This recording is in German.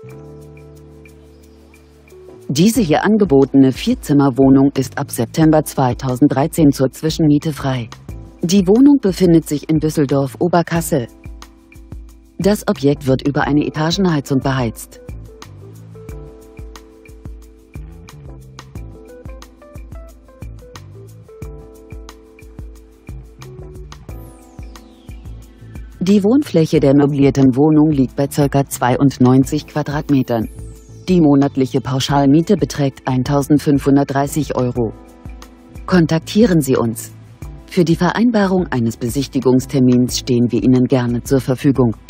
Diese hier angebotene Vierzimmerwohnung ist ab September 2013 zur Zwischenmiete frei. Die Wohnung befindet sich in Düsseldorf-Oberkassel. Das Objekt wird über eine Etagenheizung beheizt. Die Wohnfläche der möblierten Wohnung liegt bei ca. 92 Quadratmetern. Die monatliche Pauschalmiete beträgt 1.530 €. Kontaktieren Sie uns. Für die Vereinbarung eines Besichtigungstermins stehen wir Ihnen gerne zur Verfügung.